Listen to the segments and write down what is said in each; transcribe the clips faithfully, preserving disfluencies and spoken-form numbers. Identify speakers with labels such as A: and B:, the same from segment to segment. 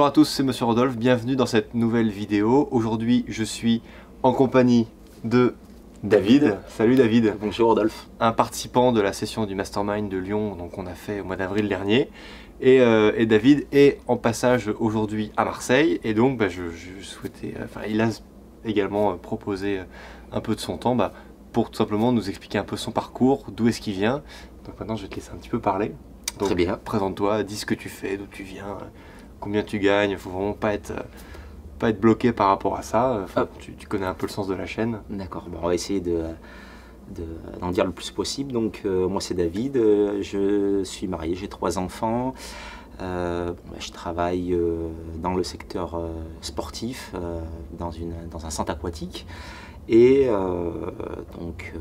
A: Bonjour à tous, c'est Monsieur Rodolphe, bienvenue dans cette nouvelle vidéo. Aujourd'hui, je suis en compagnie de David. Salut David.
B: Bonjour Rodolphe.
A: Un participant de la session du Mastermind de Lyon, donc on a fait au mois d'avril dernier. Et, euh, et David est en passage aujourd'hui à Marseille. Et donc, bah, je, je souhaitais, enfin, il a également proposé un peu de son temps bah, pour tout simplement nous expliquer un peu son parcours, d'où est-ce qu'il vient. Donc maintenant, je vais te laisser un petit peu parler. Donc,
B: très bien.
A: Présente-toi, dis ce que tu fais, d'où tu viens, combien tu gagnes. Il ne faut vraiment pas être, pas être bloqué par rapport à ça. Enfin, tu, tu connais un peu le sens de la chaîne. D'accord,
B: bon, on va essayer de, de, d'en dire le plus possible. Donc, euh, moi, c'est David, euh, je suis marié, j'ai trois enfants. Euh, bon, bah, je travaille euh, dans le secteur euh, sportif, euh, dans, une, dans un centre aquatique. Et euh, donc, euh,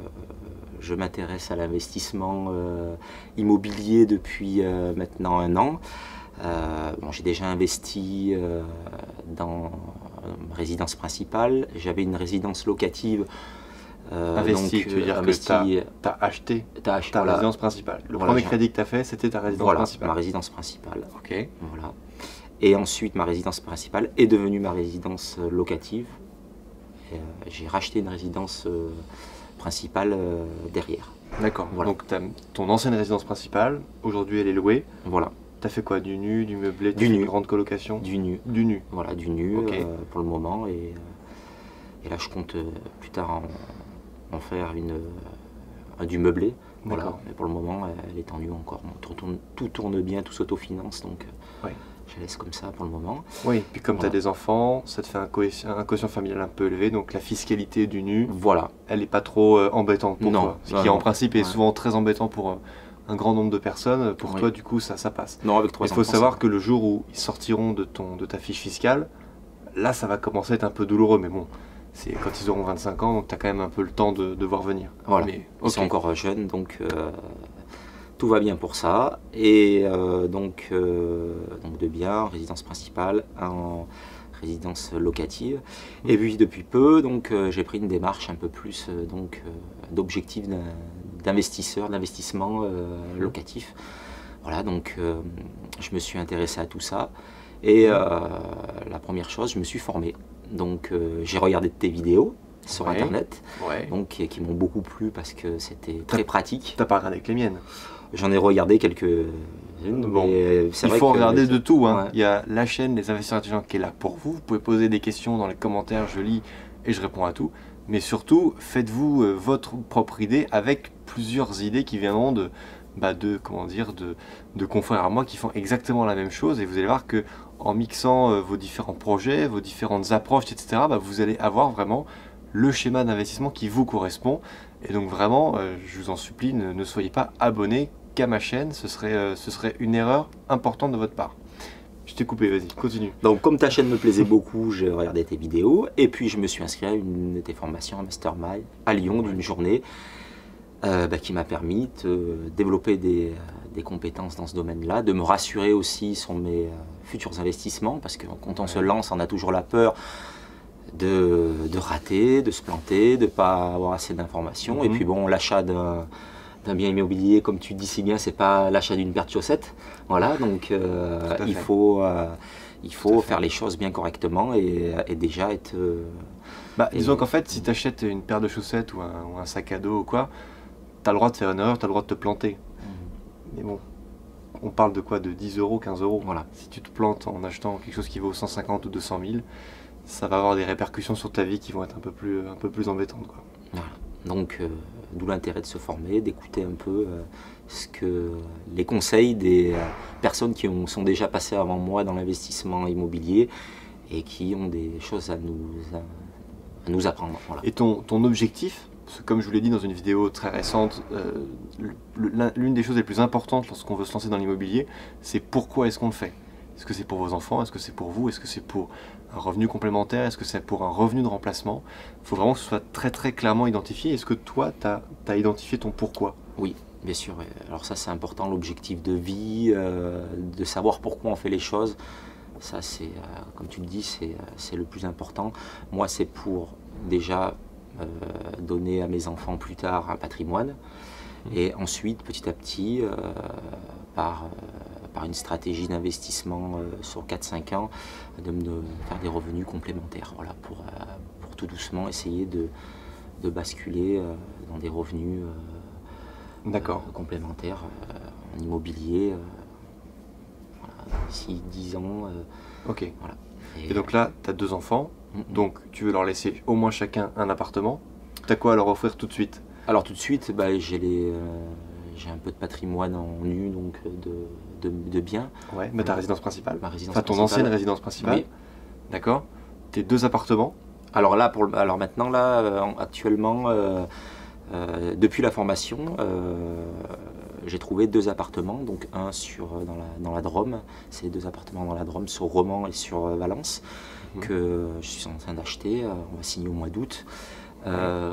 B: je m'intéresse à l'investissement euh, immobilier depuis euh, maintenant un an. Euh, bon, j'ai déjà investi euh, dans ma résidence principale. J'avais une résidence locative.
A: Euh, investi, donc, tu veux dire investi, que tu as acheté ta voilà. résidence principale. Le voilà, premier crédit que tu as fait, c'était ta résidence
B: voilà,
A: principale.
B: ma résidence principale.
A: Ok.
B: Voilà. Et ensuite, ma résidence principale est devenue ma résidence locative. Euh, j'ai racheté une résidence euh, principale euh, derrière.
A: D'accord. Voilà. Donc, ton ancienne résidence principale, aujourd'hui, elle est louée.
B: Voilà.
A: T'as fait quoi? Du nu, du meublé,
B: du nu.
A: Une grande colocation?
B: Du nu.
A: Du nu.
B: Voilà, du nu
A: okay.
B: euh, pour le moment. Et, euh, et là, je compte euh, plus tard en, en faire une, euh, du meublé. Voilà. Mais pour le moment, elle est en nu encore. Bon, tout, tourne, tout tourne bien, tout s'autofinance. Donc, euh,
A: ouais.
B: je laisse comme ça pour le moment.
A: Oui, puis comme voilà. tu as des enfants, ça te fait un quotient, un quotient familial un peu élevé. Donc, la fiscalité du nu,
B: voilà.
A: elle n'est pas trop euh, embêtante pour
B: non,
A: toi. Ce
B: non,
A: qui,
B: non.
A: en principe, est
B: ouais.
A: souvent très embêtant pour... Euh, un grand nombre de personnes, pour oui. toi du coup ça, ça passe.
B: Non, avec trois
A: Il faut savoir que le jour où ils sortiront de, ton, de ta fiche fiscale, là ça va commencer à être un peu douloureux, mais bon, c'est quand ils auront vingt-cinq ans, donc tu as quand même un peu le temps de, de voir venir.
B: Voilà,
A: mais,
B: okay.
A: Ils
B: sont encore jeunes, donc euh, tout va bien pour ça. Et euh, donc, euh, donc de bien, résidence principale, en résidence locative. Mmh. Et puis depuis peu, donc euh, j'ai pris une démarche un peu plus euh, donc euh, d'objectif d'investisseur, d'investissement euh, locatif. Voilà, donc euh, je me suis intéressé à tout ça. Et euh, la première chose, je me suis formé. Donc euh, j'ai regardé tes vidéos sur
A: ouais.
B: internet,
A: ouais.
B: donc qui, qui m'ont beaucoup plu parce que c'était très pratique.
A: T'as pas regardé avec les miennes?
B: J'en ai regardé quelques.
A: Bon, il faut regarder de tout. Hein. Ouais. Il y a la chaîne des investisseurs intelligents qui est là pour vous. Vous pouvez poser des questions dans les commentaires, je lis et je réponds à tout. Mais surtout, faites-vous euh, votre propre idée avec plusieurs idées qui viendront de, bah de, comment dire, de, de confrères à moi qui font exactement la même chose. Et vous allez voir que en mixant euh, vos différents projets, vos différentes approches, et cetera, bah, vous allez avoir vraiment le schéma d'investissement qui vous correspond. Et donc vraiment, euh, je vous en supplie, ne, ne soyez pas abonné qu'à ma chaîne. Ce serait, euh, ce serait une erreur importante de votre part. Je t'ai coupé, vas-y, continue.
B: Donc comme ta chaîne me plaisait beaucoup, j'ai regardé tes vidéos et puis je me suis inscrit à une de tes formations à Mastermind à Lyon d'une journée euh, bah, qui m'a permis de développer des, des compétences dans ce domaine-là, de me rassurer aussi sur mes euh, futurs investissements parce que quand on ouais. se lance, on a toujours la peur de, de rater, de se planter, de ne pas avoir assez d'informations. Mm-hmm. Et puis bon, l'achat d'un un bien immobilier, comme tu dis si bien, c'est pas l'achat d'une paire de chaussettes. Voilà, donc euh, il faut, euh, il faut faire les choses bien correctement et, et déjà être... Euh,
A: bah, et disons qu'en fait, si tu achètes une paire de chaussettes ou un, ou un sac à dos ou quoi, tu as le droit de faire une erreur, tu as le droit de te planter. Mmh. Mais bon, on parle de quoi? De dix euros, quinze euros. Voilà. Si tu te plantes en achetant quelque chose qui vaut cent cinquante ou deux cent mille, ça va avoir des répercussions sur ta vie qui vont être un peu plus, un peu plus embêtantes, quoi.
B: Voilà. Donc, euh, d'où l'intérêt de se former, d'écouter un peu euh, ce que les conseils des euh, personnes qui ont, sont déjà passées avant moi dans l'investissement immobilier et qui ont des choses à nous, à, à nous apprendre. Voilà.
A: Et ton, ton objectif, parce que comme je vous l'ai dit dans une vidéo très récente, euh, l'une des choses les plus importantes lorsqu'on veut se lancer dans l'immobilier, c'est pourquoi est-ce qu'on le fait? Est-ce que c'est pour vos enfants? Est-ce que c'est pour vous? Est-ce que c'est pour un revenu complémentaire? Est-ce que c'est pour un revenu de remplacement? Il faut vraiment que ce soit très très clairement identifié. Est-ce que toi, tu as, as identifié ton pourquoi?
B: Oui, bien sûr. Alors ça, c'est important, l'objectif de vie, euh, de savoir pourquoi on fait les choses. Ça, c'est, euh, comme tu le dis, c'est le plus important. Moi, c'est pour déjà euh, donner à mes enfants plus tard un patrimoine. Mmh. Et ensuite, petit à petit, euh, par... Euh, par une stratégie d'investissement euh, sur quatre cinq ans, de me de faire des revenus complémentaires, voilà, pour, euh, pour tout doucement essayer de, de basculer euh, dans des revenus euh,
A: D'accord.
B: euh, complémentaires euh, en immobilier euh, voilà, d'ici dix ans. Euh,
A: ok.
B: Voilà.
A: Et, Et donc là, tu as deux enfants,
B: mm-hmm.
A: donc tu veux leur laisser au moins chacun un appartement. Tu as quoi à leur offrir tout de suite?
B: Alors tout de suite, bah, j'ai les... Euh, j'ai un peu de patrimoine en nu, donc de, de, de biens.
A: Ouais, mais ta résidence principale.
B: Ma résidence
A: enfin, ton
B: principale.
A: ancienne résidence principale.
B: Oui.
A: D'accord. Tes deux appartements.
B: Alors là, pour, alors maintenant, là, euh, actuellement, euh, euh, depuis la formation, euh, j'ai trouvé deux appartements, donc un sur, dans, la, dans la Drôme, c'est deux appartements dans la Drôme, sur Romans et sur Valence, mmh. que je suis en train d'acheter, on va signer au mois d'août. Euh,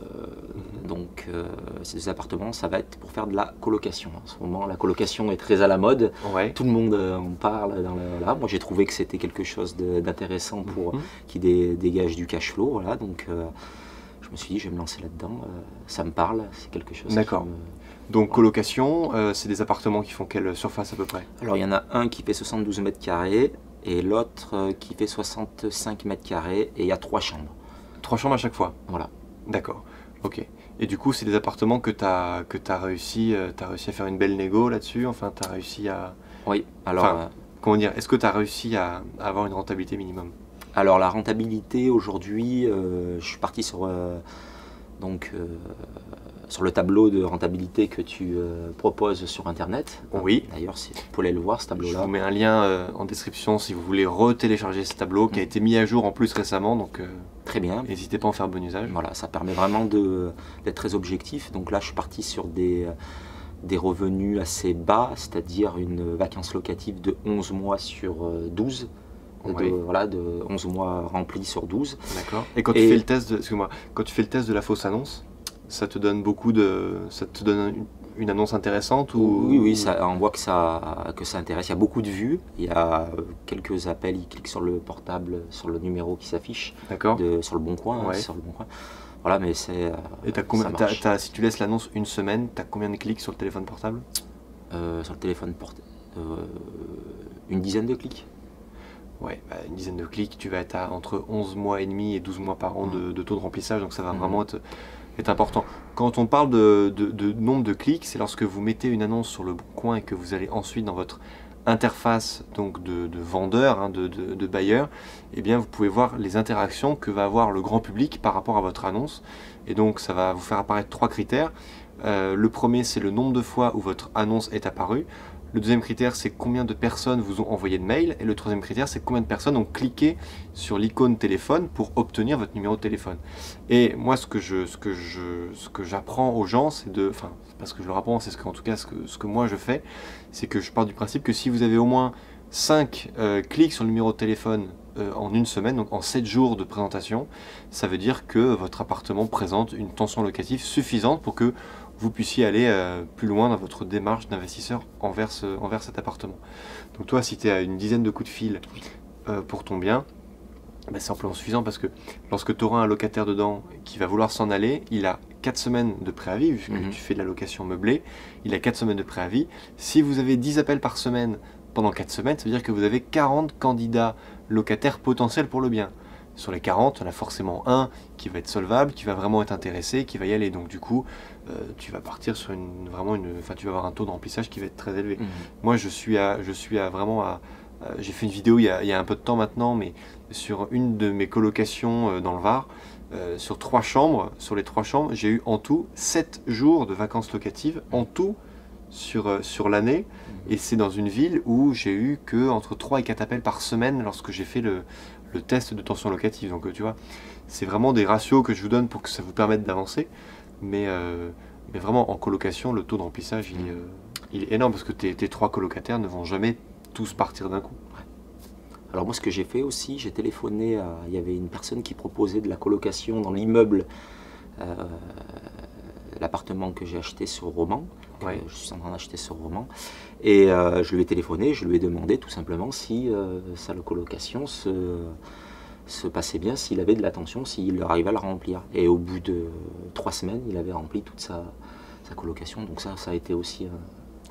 B: mmh. Donc euh, ces deux appartements, ça va être pour faire de la colocation. En ce moment, la colocation est très à la mode.
A: Ouais.
B: Tout le monde en parle. Dans le, là. Moi, j'ai trouvé que c'était quelque chose d'intéressant pour mmh. qui dé, dégage du cash flow. Voilà. Donc, euh, je me suis dit, je vais me lancer là-dedans. Euh, ça me parle. C'est quelque chose.
A: D'accord. Me... Donc, colocation, euh, c'est des appartements qui font quelle surface à peu près?
B: Alors, il y en a un qui fait soixante-douze mètres carrés et l'autre euh, qui fait soixante-cinq mètres carrés et il y a trois chambres.
A: Trois chambres à chaque fois?
B: Voilà.
A: D'accord. Ok. Et du coup, c'est des appartements que tu as, que tu as réussi, euh, tu as réussi à faire une belle négo là-dessus? Enfin, tu as réussi à...
B: Oui, alors...
A: Enfin,
B: euh...
A: comment dire? Est-ce que tu as réussi à, à avoir une rentabilité minimum?
B: Alors, la rentabilité, aujourd'hui, euh, je suis parti sur, euh, donc, euh, sur le tableau de rentabilité que tu euh, proposes sur Internet.
A: Oui.
B: D'ailleurs, si vous pouvez le voir, ce tableau-là.
A: Je vous mets un lien euh, en description si vous voulez retélécharger ce tableau mmh. qui a été mis à jour en plus récemment. Donc, euh,
B: très bien.
A: N'hésitez pas à en faire bon usage.
B: Voilà, ça permet vraiment d'être très objectif. Donc là, je suis parti sur des, des revenus assez bas, c'est-à-dire une vacance locative de onze mois sur douze. De, oui. Voilà, de onze mois remplis sur douze.
A: D'accord. Et quand Et... tu fais le test de, excuse-moi, quand tu fais le test de la fausse annonce, ça te donne beaucoup de, ça te donne une, une annonce intéressante ou...
B: Oui, oui, ça, on voit que ça, que ça intéresse. Il y a beaucoup de vues. Il y a quelques appels. Ils cliquent sur le portable, sur le numéro qui s'affiche.
A: D'accord.
B: Sur le bon coin,
A: ouais.
B: hein, sur le bon coin. Voilà, mais c'est.
A: Et t'as combien, t'as, t'as, si tu laisses l'annonce une semaine, tu as combien de clics sur le téléphone portable?
B: euh, Sur le téléphone portable, euh, une dizaine de clics.
A: Ouais, bah, une dizaine de clics, tu vas être à entre onze mois et demi et douze mois par an mmh. de, de taux de remplissage, donc ça va mmh. vraiment être, être important. Quand on parle de, de, de nombre de clics, c'est lorsque vous mettez une annonce sur le bon coin et que vous allez ensuite dans votre interface donc de, de vendeur, hein, de, de, de bailleur, eh bien vous pouvez voir les interactions que va avoir le grand public par rapport à votre annonce. Et donc ça va vous faire apparaître trois critères. Euh, le premier, c'est le nombre de fois où votre annonce est apparue. Le deuxième critère, c'est combien de personnes vous ont envoyé de mail. Et le troisième critère, c'est combien de personnes ont cliqué sur l'icône téléphone pour obtenir votre numéro de téléphone. Et moi, ce que je, ce que je, ce que j'apprends aux gens, c'est de, enfin, c'est parce que je leur apprends, c'est ce que, en tout cas, ce que, ce que moi je fais, c'est que je pars du principe que si vous avez au moins cinq euh, clics sur le numéro de téléphone euh, en une semaine, donc en sept jours de présentation, ça veut dire que votre appartement présente une tension locative suffisante pour que vous puissiez aller euh, plus loin dans votre démarche d'investisseur envers, ce, envers cet appartement. Donc toi, si tu es à une dizaine de coups de fil euh, pour ton bien, bah, c'est amplement suffisant parce que lorsque tu auras un locataire dedans qui va vouloir s'en aller, il a quatre semaines de préavis, vu que mmh. tu fais de la location meublée, il a quatre semaines de préavis. Si vous avez dix appels par semaine pendant quatre semaines, ça veut dire que vous avez quarante candidats locataires potentiels pour le bien. Sur les quarante, il y en a forcément un qui va être solvable, qui va vraiment être intéressé, qui va y aller. Donc du coup, euh, tu vas partir sur une, vraiment une, enfin tu vas avoir un taux de remplissage qui va être très élevé. Mmh. Moi, je suis à, je suis à vraiment à, à j'ai fait une vidéo il y, a, il y a un peu de temps maintenant, mais sur une de mes colocations euh, dans le Var, euh, sur trois chambres, sur les trois chambres, j'ai eu en tout sept jours de vacances locatives, en tout sur, euh, sur l'année. Mmh. Et c'est dans une ville où j'ai eu que entre trois et quatre appels par semaine lorsque j'ai fait le le test de tension locative. Donc tu vois, c'est vraiment des ratios que je vous donne pour que ça vous permette d'avancer, mais, euh, mais vraiment en colocation, le taux de remplissage il, euh, il est énorme parce que tes, tes trois colocataires ne vont jamais tous partir d'un coup.
B: Alors moi ce que j'ai fait aussi, j'ai téléphoné à, il y avait une personne qui proposait de la colocation dans l'immeuble, euh, l'appartement que j'ai acheté sur Romans,
A: ouais.
B: je suis en train d'acheter sur Romans, et euh, je lui ai téléphoné, je lui ai demandé tout simplement si euh, sa colocation se, se passait bien, s'il avait de l'attention, s'il arrivait à la remplir. Et au bout de trois semaines, il avait rempli toute sa, sa colocation, donc ça, ça a été aussi un,
A: ouais.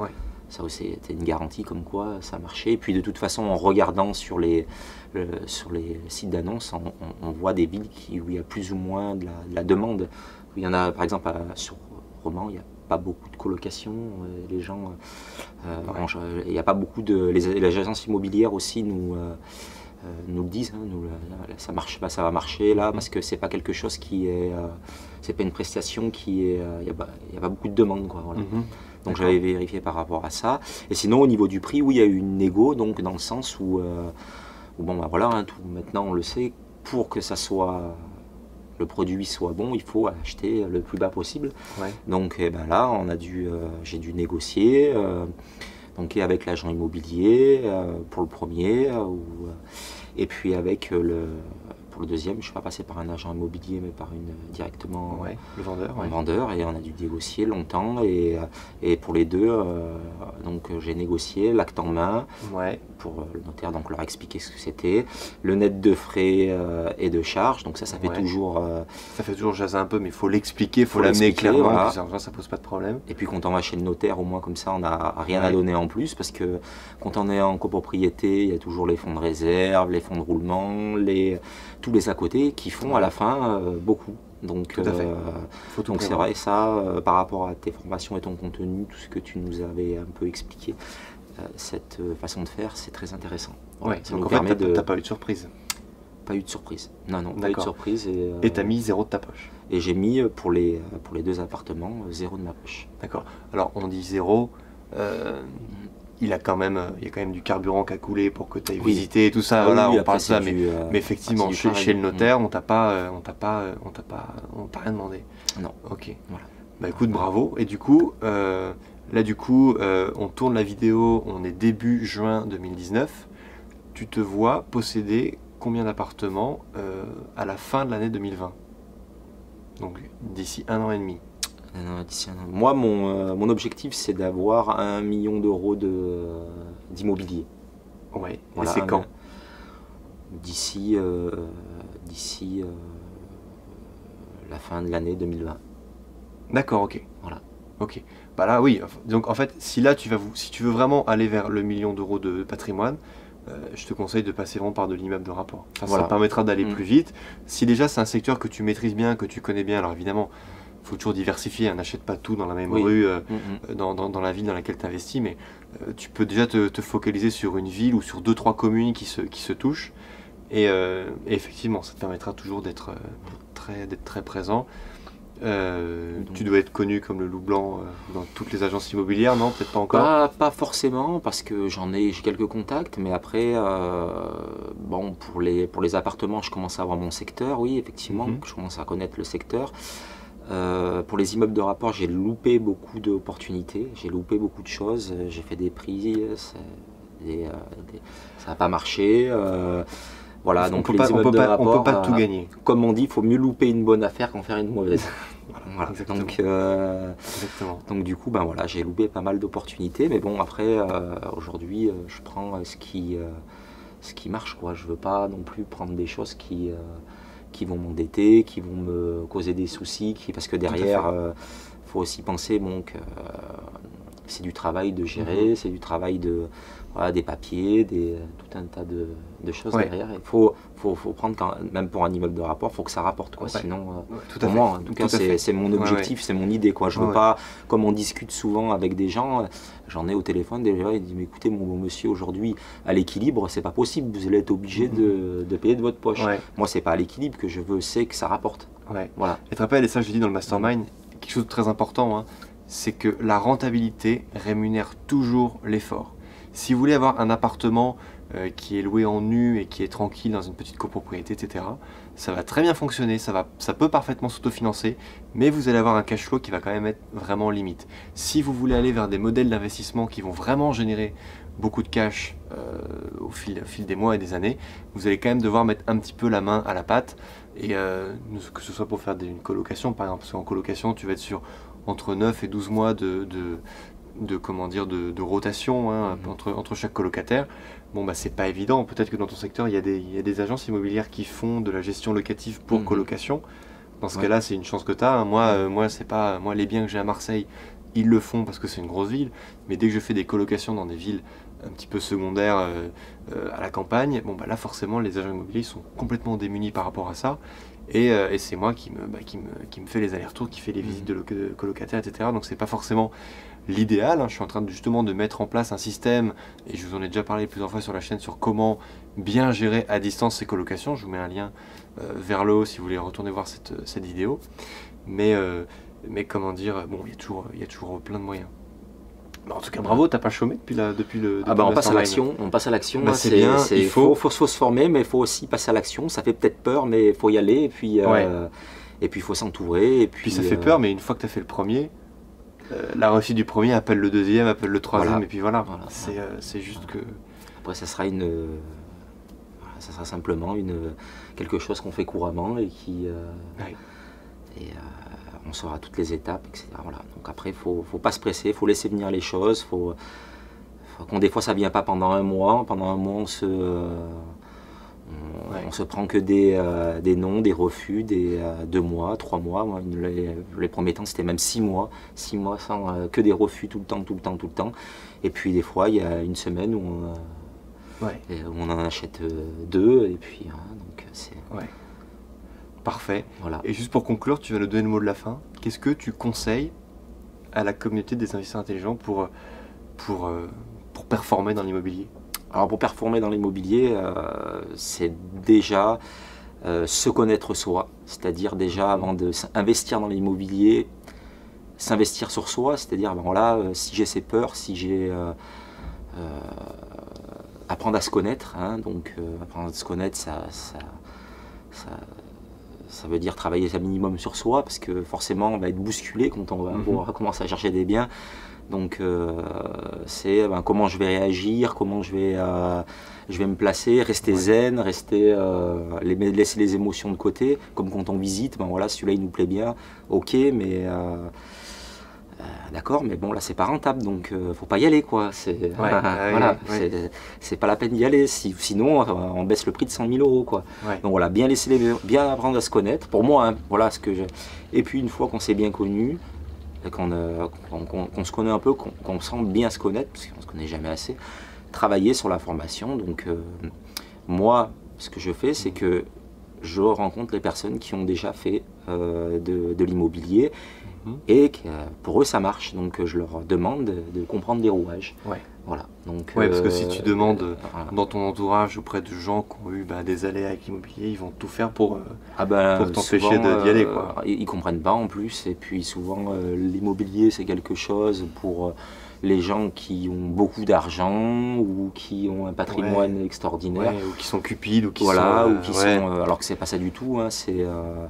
B: Ça c'était une garantie comme quoi ça marchait. Et puis de toute façon, en regardant sur les, le, sur les sites d'annonces, on, on, on voit des villes qui, où il y a plus ou moins de la, de la demande. Il y en a par exemple à, sur Romans, il n'y a pas beaucoup de colocations. Les gens, euh, ouais. en, il n'y a pas beaucoup de. Les, les agences immobilières aussi nous. Euh, Euh, nous le disent, hein, nous, là, ça marche pas, ça va marcher là, parce que c'est pas quelque chose qui est, euh, c'est pas une prestation qui est, il euh, n'y a, a pas beaucoup de demandes, quoi. Voilà. Mm-hmm. Donc j'avais vérifié par rapport à ça. Et sinon au niveau du prix, oui, il y a eu une négo, donc dans le sens où, euh, où bon, bah, voilà, hein, tout, maintenant on le sait, pour que ça soit, le produit soit bon, il faut acheter le plus bas possible. Ouais. Donc eh ben là, on a dû, euh, j'ai dû négocier. Euh, Donc avec l'agent immobilier euh, pour le premier, euh, ou, euh, et puis avec euh, le, pour le deuxième, je ne suis pas passé par un agent immobilier, mais par une directement
A: ouais, le vendeur.
B: Un
A: ouais.
B: vendeur, et on a dû négocier longtemps. Et, et pour les deux, euh, donc j'ai négocié l'acte en main
A: ouais.
B: pour le notaire, donc leur expliquer ce que c'était, le net de frais euh, et de charges. Donc ça, ça fait ouais. toujours. Euh,
A: ça fait toujours jaser un peu, mais il faut l'expliquer, il faut l'amener clairement. Voilà. Ça, ça pose pas de problème.
B: Et puis quand on va chez le notaire, au moins comme ça, on n'a rien ouais. à donner en plus, parce que quand on est en copropriété, il y a toujours les fonds de réserve, les fonds de roulement, les, tous les à côté qui font ouais. à la fin euh, beaucoup. Donc euh, donc c'est vrai, ça, euh, par rapport à tes formations et ton contenu, tout ce que tu nous avais un peu expliqué, euh, cette euh, façon de faire, c'est très intéressant.
A: Ouais, ça donc nous en permet fait, t'as, de... t'as pas eu de surprise.
B: Pas eu de surprise. Non, non, pas eu de surprise. Et
A: euh, t'as mis zéro de ta poche.
B: Et j'ai mis pour les, pour les deux appartements zéro de ma poche.
A: D'accord. Alors on dit zéro. Euh, il a quand même, il y a quand même du carburant qui a coulé pour que tu ailles oui. visiter et tout ça. Ah, voilà, oui, on parle de ça, mais, du, euh, mais effectivement, chez, chez le notaire, on t'a pas, on t'a pas, on t'a pas, on t'a rien demandé.
B: Non.
A: Ok. Voilà. Bah écoute, bravo. Et du coup, euh, là du coup, euh, on tourne la vidéo, on est début juin deux mille dix-neuf. Tu te vois posséder combien d'appartements euh, à la fin de l'année deux mille vingt? Donc d'ici un an et demi.
B: Moi, mon, euh, mon objectif, c'est d'avoir un million d'euros d'immobilier.
A: De, ouais. Voilà, et c'est quand?
B: D'ici euh, d'ici euh, la fin de l'année deux mille vingt.
A: D'accord, ok.
B: Voilà.
A: Ok. Bah là, oui. Donc en fait, si là, tu vas vous, si tu veux vraiment aller vers le million d'euros de patrimoine, euh, je te conseille de passer vraiment par de l'immeuble de rapport. Enfin, voilà. Ça permettra d'aller mmh. plus vite. Si déjà c'est un secteur que tu maîtrises bien, que tu connais bien, alors évidemment. Il faut toujours diversifier, hein, n'achète pas tout dans la même oui. rue, euh, mm-hmm. dans, dans, dans la ville dans laquelle tu investis, mais euh, tu peux déjà te, te focaliser sur une ville ou sur deux, trois communes qui se, qui se touchent. Et, euh, et effectivement, ça te permettra toujours d'être euh, très, d'être très présent. Euh, tu dois être connu comme le loup blanc euh, dans toutes les agences immobilières, non? Peut-être pas encore?
B: Pas, pas forcément, parce que j'en ai, j'ai quelques contacts, mais après, euh, bon, pour les, pour les appartements, je commence à avoir mon secteur, oui, effectivement, mm-hmm. je commence à connaître le secteur. Euh, pour les immeubles de rapport, j'ai loupé beaucoup d'opportunités, j'ai loupé beaucoup de choses, j'ai fait des prix, des, euh, des, ça n'a pas marché. Euh, voilà, donc
A: on
B: les
A: pas,
B: immeubles
A: on peut
B: de
A: pas,
B: rapport,
A: on peut pas tout
B: euh,
A: gagner.
B: Comme on dit, il faut mieux louper une bonne affaire qu'en faire une mauvaise. Voilà.
A: Exactement.
B: Donc, euh,
A: Exactement.
B: donc du coup, ben voilà, j'ai loupé pas mal d'opportunités, mais bon, après, euh, aujourd'hui, euh, je prends ce qui, euh, ce qui marche, quoi. Je veux pas non plus prendre des choses qui... Euh, qui vont m'endetter, qui vont me causer des soucis, qui, parce que derrière, il euh, faut aussi penser bon, que euh, c'est du travail de gérer, mm-hmm. c'est du travail de voilà, des papiers, des, tout un tas de, de choses ouais. derrière. Il faut, faut, faut prendre, quand, même pour un immeuble de rapport, il faut que ça rapporte. Quoi. Ouais. Sinon, euh,
A: ouais, tout
B: pour
A: à
B: moi,
A: fait.
B: en tout cas, c'est, c'est mon objectif, ouais, ouais. c'est mon idée. Quoi. Je ne veux ouais. pas, comme on discute souvent avec des gens, j'en ai au téléphone, des gens, ils disent, mais écoutez, mon bon monsieur, aujourd'hui, à l'équilibre, c'est pas possible, vous allez être obligé mm-hmm. de, de payer de votre poche. Ouais. Moi, c'est pas à l'équilibre que je veux, c'est que ça rapporte.
A: Ouais.
B: Voilà.
A: Et tu te rappelles, et ça je dis dans le mastermind, mm-hmm. quelque chose de très important, hein, c'est que la rentabilité rémunère toujours l'effort. Si vous voulez avoir un appartement euh, qui est loué en nu et qui est tranquille dans une petite copropriété, et cetera, ça va très bien fonctionner, ça, va, ça peut parfaitement s'autofinancer, mais vous allez avoir un cash flow qui va quand même être vraiment limite. Si vous voulez aller vers des modèles d'investissement qui vont vraiment générer beaucoup de cash euh, au, fil, au fil des mois et des années, vous allez quand même devoir mettre un petit peu la main à la pâte, et euh, que ce soit pour faire des, une colocation par exemple, parce qu'en colocation tu vas être sur entre neuf et douze mois de... de de comment dire de, de rotation hein, mmh. entre, entre chaque colocataire. Bon bah c'est pas évident, peut-être que dans ton secteur il y a des, il y a des agences immobilières qui font de la gestion locative pour mmh. colocation. Dans ce ouais. cas-là c'est une chance que tu as. Moi, euh, moi c'est pas moi les biens que j'ai à Marseille, ils le font parce que c'est une grosse ville, mais dès que je fais des colocations dans des villes un petit peu secondaires euh, euh, à la campagne, bon bah là forcément les agents immobiliers sont complètement démunis par rapport à ça, et, euh, et c'est moi qui me, bah, qui, me, qui me fait les allers-retours, qui fait les visites de, lo de colocataires, et cetera. Donc c'est pas forcément l'idéal, hein. Je suis en train de, justement de mettre en place un système, et je vous en ai déjà parlé plusieurs fois sur la chaîne, sur comment bien gérer à distance ces colocations. Je vous mets un lien euh, vers le haut si vous voulez retourner voir cette, cette vidéo. Mais, euh, mais comment dire, bon, il y a toujours, il y a toujours plein de moyens. Bah en tout cas, bravo, t'as pas chômé depuis, la, depuis le. Depuis
B: ah bah on passe à l'action, on passe à l'action. Bah c'est bien. Il faut, faut, faut se former, mais il faut aussi passer à l'action. Ça fait peut-être peur, mais il faut y aller. Et puis, euh, ouais. et puis il faut s'entourer. Et puis,
A: puis ça fait euh... peur, mais une fois que t'as fait le premier, euh, la réussite du premier appelle le deuxième, appelle le troisième, voilà. Et puis voilà. voilà. C'est euh, c'est juste que.
B: Après, ça sera une. Euh, ça sera simplement une quelque chose qu'on fait couramment et qui. Euh, ouais. Et euh, on saura toutes les étapes, et cetera. Voilà. Donc après, il ne faut, faut pas se presser, il faut laisser venir les choses. Faut, faut qu'on, des fois, ça ne vient pas pendant un mois. Pendant un mois, on se, euh, on, ouais. on se prend que des, euh, des noms, des refus, des euh, deux mois, trois mois. Moi, les, les premiers temps, c'était même six mois. Six mois sans euh, que des refus tout le temps, tout le temps, tout le temps. Et puis, des fois, il y a une semaine où on, ouais. où on en achète deux. Et puis, hein, donc, c'est...
A: Ouais. Parfait. Voilà. Et juste pour conclure, tu vas nous donner le mot de la fin. Qu'est-ce que tu conseilles à la communauté des investisseurs intelligents pour, pour, pour performer dans l'immobilier?
B: Alors pour performer dans l'immobilier, euh, c'est déjà euh, se connaître soi. C'est-à-dire déjà avant d'investir dans l'immobilier, s'investir sur soi. C'est-à-dire, ben voilà, euh, si j'ai ces peurs, si j'ai... Euh, euh, apprendre à se connaître. Hein, donc euh, apprendre à se connaître, ça... ça, ça Ça veut dire travailler un minimum sur soi, parce que forcément on va être bousculé quand on va mmh. commencer à chercher des biens. Donc euh, c'est ben, comment je vais réagir, comment je vais, euh, je vais me placer, rester ouais. zen, rester, euh, les, laisser les émotions de côté. Comme quand on visite, ben voilà, celui-là il nous plaît bien, ok, mais euh, euh, d'accord, mais bon là c'est pas rentable, donc euh, faut pas y aller quoi. C'est ouais, euh, voilà, ouais. c'est pas la peine d'y aller. Si, sinon on baisse le prix de cent mille euros quoi. Ouais. Donc voilà, bien laisser les, bien apprendre à se connaître. Pour moi, hein, voilà ce que j'ai. Et puis une fois qu'on s'est bien connu, qu'on euh, qu'on, qu'on, qu'on se connaît un peu, qu'on qu'on sent bien se connaître, parce qu'on se connaît jamais assez, travailler sur la formation. Donc euh, moi, ce que je fais, c'est que je rencontre les personnes qui ont déjà fait euh, de, de l'immobilier. Et que pour eux ça marche, donc je leur demande de, de comprendre les rouages. Ouais. Voilà. Donc,
A: ouais, euh, parce que si tu demandes euh, voilà. dans ton entourage auprès de gens qui ont eu bah, des aléas avec l'immobilier, ils vont tout faire pour, euh, ah ben, pour t'empêcher d'y aller. Quoi.
B: Euh, ils ne comprennent pas en plus, et puis souvent euh, l'immobilier c'est quelque chose pour euh, les gens qui ont beaucoup d'argent ou qui ont un patrimoine ouais. extraordinaire.
A: Ouais, ou qui sont cupides, ou qui
B: voilà,
A: sont...
B: Ou qui ouais. sont alors que c'est pas ça du tout, hein, c'est... Euh,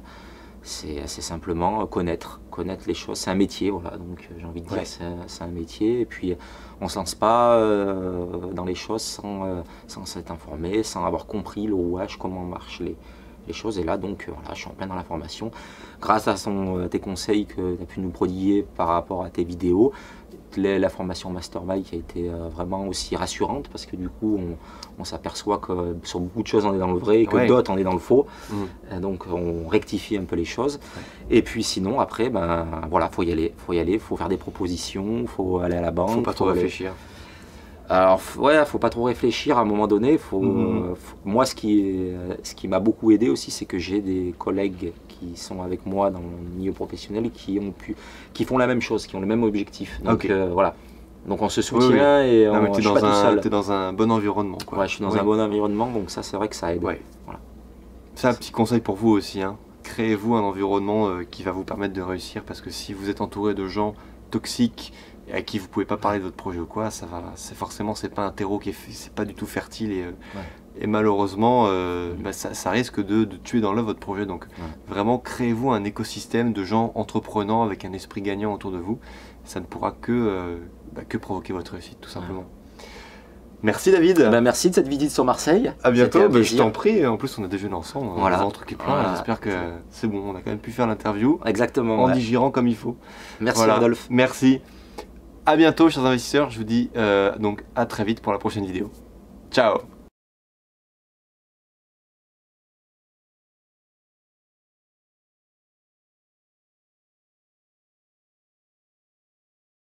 B: c'est simplement connaître, connaître les choses. C'est un métier, voilà. Donc j'ai envie de dire, ouais. c'est un métier. Et puis on ne se lance pas euh, dans les choses sans euh, sans s'être informé, sans avoir compris le rouage, comment marchent les, les choses. Et là, donc euh, voilà, je suis en plein dans la formation. Grâce à son, euh, tes conseils que tu as pu nous prodiguer par rapport à tes vidéos, la, la formation Mastermind qui a été euh, vraiment aussi rassurante, parce que du coup, on, on s'aperçoit que sur beaucoup de choses, on est dans le vrai et que ouais. d'autres, on est dans le faux. Mmh. Donc, on rectifie un peu les choses. Ouais. Et puis, sinon, après, ben voilà, faut y aller, faut y aller, faut faire des propositions, faut aller à la banque.
A: Faut pas trop
B: faut
A: réfléchir.
B: Aller... Alors, ouais, faut pas trop réfléchir à un moment donné. Faut, mmh. euh, faut... Moi, ce qui, est, ce qui m'a beaucoup aidé aussi, c'est que j'ai des collègues qui sont avec moi dans le milieu professionnel qui ont pu, qui font la même chose, qui ont le même objectif. Donc okay. euh, voilà. Donc on se soutient oui, oui. et on,
A: non, mais je suis pas tout seul. Tu es dans un bon environnement, quoi.
B: Ouais, je suis dans oui. un bon environnement, donc ça c'est vrai que ça aide. Ouais. Voilà.
A: C'est un petit conseil pour vous aussi, hein. Créez-vous un environnement euh, qui va vous permettre de réussir, parce que si vous êtes entouré de gens toxiques et à qui vous pouvez pas parler de votre projet ou quoi, ça va, c'est forcément c'est pas un terreau qui est, c'est pas du tout fertile et, euh, ouais. et malheureusement euh, bah, ça, ça risque de, de tuer dans l'œuf votre projet. Donc ouais. vraiment créez-vous un écosystème de gens entreprenants avec un esprit gagnant autour de vous. Ça ne pourra que, euh, bah, que provoquer votre réussite tout simplement. Ouais. Merci David.
B: Bah, merci de cette visite sur Marseille.
A: À bientôt. Bah, je t'en prie. En plus on a déjeuné ensemble.
B: Voilà.
A: On est plein. Voilà. J'espère que c'est bon. On a quand même pu faire l'interview.
B: Exactement.
A: En
B: ouais.
A: digérant comme il faut.
B: Merci
A: voilà.
B: Rodolphe.
A: Merci. À bientôt chers investisseurs, je vous dis euh, donc à très vite pour la prochaine vidéo. Ciao.